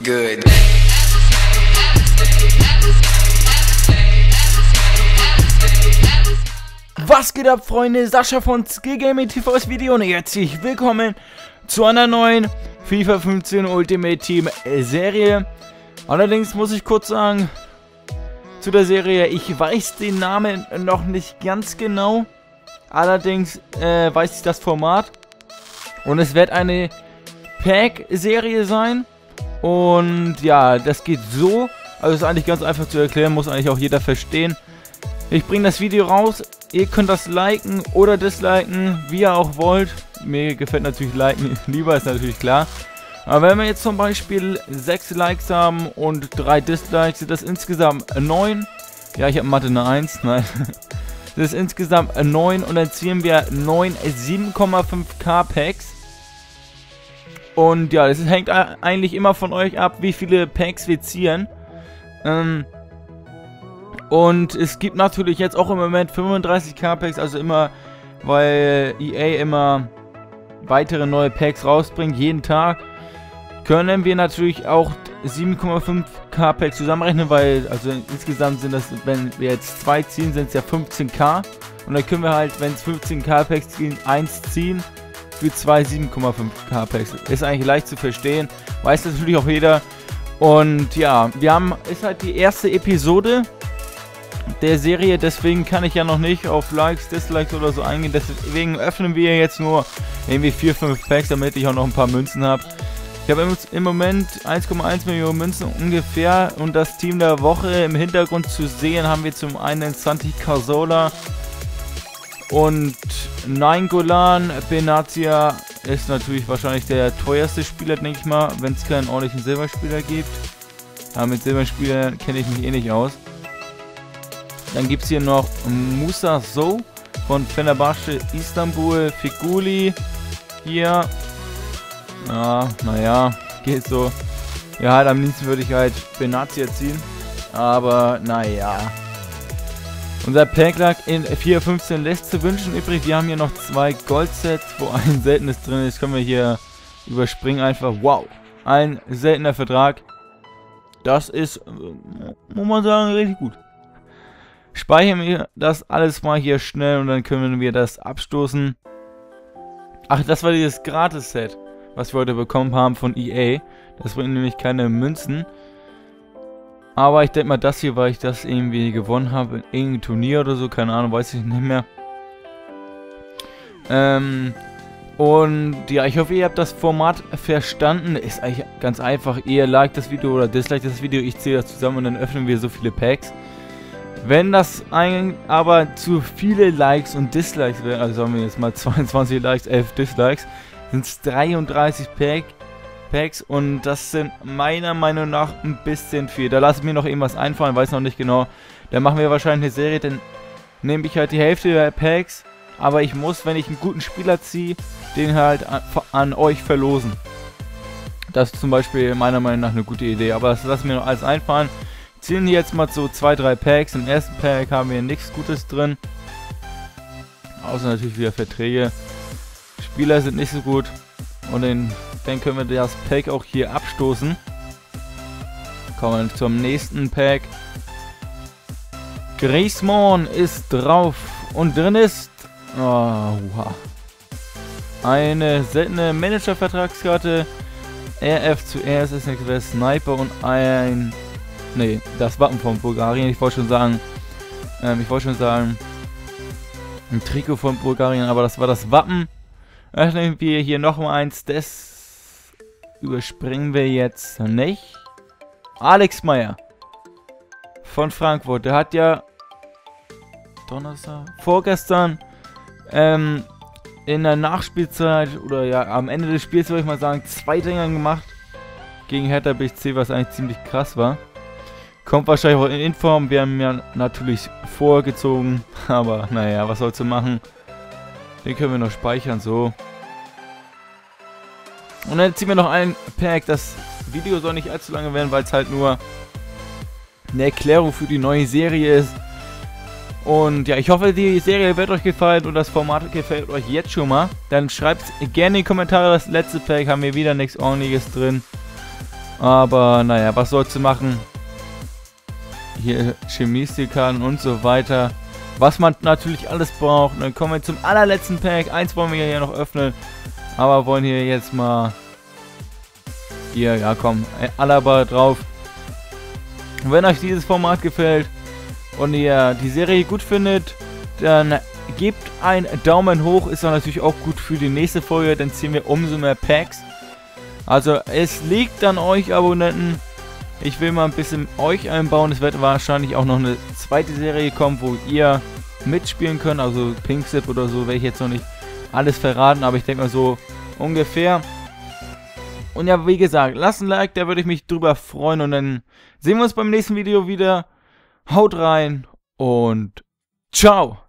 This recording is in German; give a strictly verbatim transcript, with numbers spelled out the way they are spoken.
Good. Was geht ab, Freunde? Sascha von Skill Gaming T V's Video und herzlich willkommen zu einer neuen FIFA fünfzehn Ultimate Team Serie. Allerdings muss ich kurz sagen, zu der Serie, ich weiß den Namen noch nicht ganz genau. Allerdings äh, weiß ich das Format. Und es wird eine Pack-Serie sein. Und ja, das geht so. Also ist eigentlich ganz einfach zu erklären, muss eigentlich auch jeder verstehen. Ich bringe das Video raus. Ihr könnt das liken oder disliken, wie ihr auch wollt. Mir gefällt natürlich liken lieber, ist natürlich klar. Aber wenn wir jetzt zum Beispiel sechs Likes haben und drei Dislikes, sind das insgesamt neun. Ja, ich habe Mathe eine eins, nein. Das ist insgesamt neun und dann ziehen wir neun sieben Komma fünf K Packs. Und ja, das hängt eigentlich immer von euch ab, wie viele Packs wir ziehen. Ähm, und es gibt natürlich jetzt auch im Moment fünfunddreißig K Packs, also immer, weil E A immer weitere neue Packs rausbringt, jeden Tag, können wir natürlich auch sieben Komma fünf K Packs zusammenrechnen, weil, also insgesamt sind das, wenn wir jetzt zwei ziehen, sind es ja fünfzehn K. Und dann können wir halt, wenn es fünfzehn K Packs ziehen, eins ziehen. Für zwei sieben Komma fünf K Packs. Ist eigentlich leicht zu verstehen. Weiß natürlich auch jeder. Und ja, wir haben, ist halt die erste Episode der Serie. Deswegen kann ich ja noch nicht auf Likes, Dislikes oder so eingehen. Deswegen öffnen wir jetzt nur irgendwie vier, fünf Packs, damit ich auch noch ein paar Münzen habe. Ich habe im Moment eins Komma eins Millionen Münzen ungefähr. Und das Team der Woche im Hintergrund zu sehen haben wir zum einen Santi Cazorla und Nainggolan. Benatia ist natürlich wahrscheinlich der teuerste Spieler, denke ich mal, wenn es keinen ordentlichen Silberspieler gibt. Aber mit Silberspielern kenne ich mich eh nicht aus. Dann gibt es hier noch Musa Sow von Fenerbahce Istanbul. Figuli hier. Ja, naja, geht so. Ja, halt am liebsten würde ich halt Benatia ziehen. Aber naja. Unser Pack lag in vier fünfzehn lässt zu wünschen übrig. Wir haben hier noch zwei Goldsets, wo ein seltenes drin ist. Können wir hier überspringen einfach. Wow, ein seltener Vertrag. Das ist, muss man sagen, richtig gut. Speichern wir das alles mal hier schnell und dann können wir das abstoßen. Ach, das war dieses Gratis-Set, was wir heute bekommen haben von E A. Das bringt nämlich keine Münzen. Aber ich denke mal, das hier, weil ich das irgendwie gewonnen habe in irgendeinem Turnier oder so, keine Ahnung, weiß ich nicht mehr. Ähm, und ja, ich hoffe, ihr habt das Format verstanden. Ist eigentlich ganz einfach. Ihr liked das Video oder disliked das Video, ich zähle das zusammen und dann öffnen wir so viele Packs. Wenn das ein, aber zu viele Likes und Dislikes wären, also sagen wir jetzt mal zweiundzwanzig Likes, elf Dislikes, sind es dreiunddreißig Packs. Packs und das sind meiner Meinung nach ein bisschen viel. Da lasse ich mir noch irgendwas einfallen, weiß noch nicht genau. Dann machen wir wahrscheinlich eine Serie, dann nehme ich halt die Hälfte der Packs, aber ich muss, wenn ich einen guten Spieler ziehe, den halt an, an euch verlosen. Das ist zum Beispiel meiner Meinung nach eine gute Idee, aber das lasse ich mir noch alles einfallen. Ziehen jetzt mal so zwei, drei Packs. Im ersten Pack haben wir nichts Gutes drin. Außer natürlich wieder Verträge. Spieler sind nicht so gut. Und den, dann können wir das Pack auch hier abstoßen. Kommen wir zum nächsten Pack. Griezmann ist drauf. Und drin ist oh, wow. eine seltene Manager-Vertragskarte. R F zu R S ist nichts mehr. Sniper und ein... Nee, das Wappen von Bulgarien. Ich wollte schon sagen... Ähm, ich wollte schon sagen... Ein Trikot von Bulgarien, aber das war das Wappen. Öffnen wir hier nochmal eins, das überspringen wir jetzt nicht. Alex Meyer von Frankfurt, der hat ja Donnerstag, vorgestern ähm, in der Nachspielzeit oder ja am Ende des Spiels würde ich mal sagen, zwei Dinger gemacht gegen Hertha B S C, was eigentlich ziemlich krass war. Kommt wahrscheinlich auch in Inform, wir haben ja natürlich vorgezogen, aber naja, was sollst du machen? Den können wir noch speichern, so. Und dann ziehen wir noch ein Pack. Das Video soll nicht allzu lange werden, weil es halt nur eine Erklärung für die neue Serie ist. Und ja, ich hoffe, die Serie wird euch gefallen und das Format gefällt euch jetzt schon mal. Dann schreibt gerne in die Kommentare, das letzte Pack haben wir wieder nichts Ordentliches drin. Aber naja, was sollst du machen? Hier Chemiestikan und so weiter. Was man natürlich alles braucht. Und dann kommen wir zum allerletzten Pack. Eins wollen wir hier noch öffnen. Aber wollen hier jetzt mal... Hier, ja komm, Alaba drauf. Und wenn euch dieses Format gefällt und ihr die Serie gut findet, dann gebt einen Daumen hoch. Ist auch natürlich auch gut für die nächste Folge. Dann ziehen wir umso mehr Packs. Also es liegt an euch Abonnenten. Ich will mal ein bisschen euch einbauen. Es wird wahrscheinlich auch noch eine zweite Serie kommen, wo ihr mitspielen könnt. Also Pinkzip oder so, werde ich jetzt noch nicht alles verraten. Aber ich denke mal so ungefähr. Und ja, wie gesagt, lasst ein Like, da würde ich mich drüber freuen. Und dann sehen wir uns beim nächsten Video wieder. Haut rein und ciao.